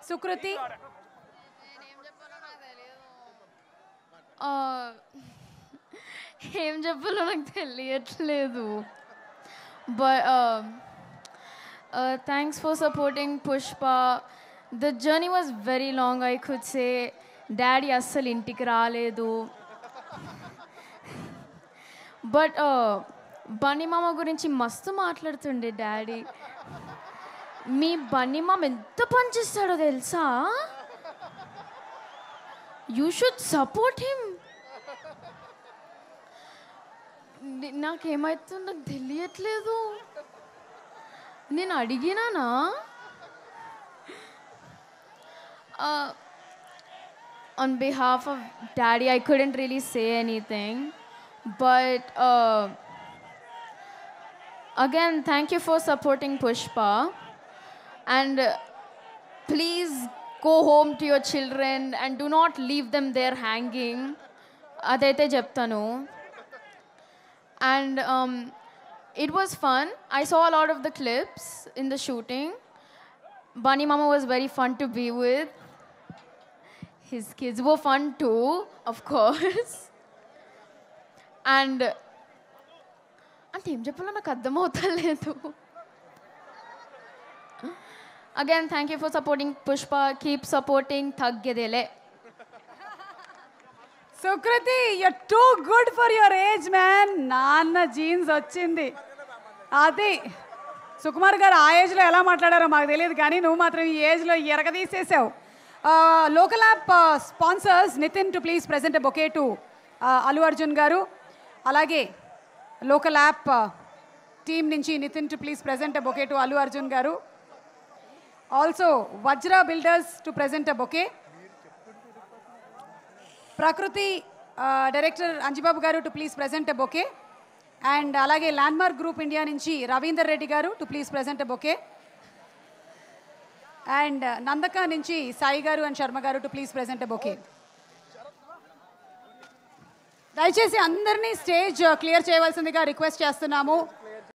సుకృతి. ఏం చెప్పాలో నాకు తెలియట్లేదు. But thanks for supporting Pushpa. The journey was very long. I could say daddy అస్సలు ఇంటికి రాలేదు. బట్ బన్నీ మామ గురించి మస్తు మాట్లాడుతుండే డాడీ. మీ బన్నీ మామ ఎంత పని చేస్తాడో తెలుసా? You should support him. నాకేమవుతుందో తెలియట్లేదు. నేను అడిగినానా? On behalf of Daddy, I couldn't really say anything. But again, thank you for supporting Pushpa. And please go home to your children and do not leave them there hanging. Adaithe cheptanu. And it was fun. I saw a lot of the clips in the shooting. Bunny Mama was very fun to be with. His kids were fun too, of course. And అంటే ఏం చెప్పాలో నాకు అర్థమవుతలేదు. Again, thank you for supporting Pushpa. Keep supporting Thaggedele. Sukriti, you're too good for your age, man. నాన్న genes వచ్చింది. అది సుకుమార్ గారు ఆ ఏజ్లో ఎలా మాట్లాడారో మాకు తెలియదు, కానీ నువ్వు మాత్రం ఈ ఏజ్లో ఎరగదీసేసావు. Local app sponsors Nitin to please present a bouquet to Allu Arjun garu. అలాగే లోకల్ యాప్ టీమ్ నుంచి Nitin to please present a bouquet to Allu Arjun garu. Also Vajra builders to present a bouquet. Prakruti director Anjibabu garu to please present a bouquet. And అలాగే landmark group India నుంచి Ravinder Reddy garu to please present a bouquet. And Nandaka నుంచి Sai garu and Sharma గారు to please present a bouquet. దయచేసి అందరినీ stage clear చేయవలసిందిగా request చేస్తున్నాము.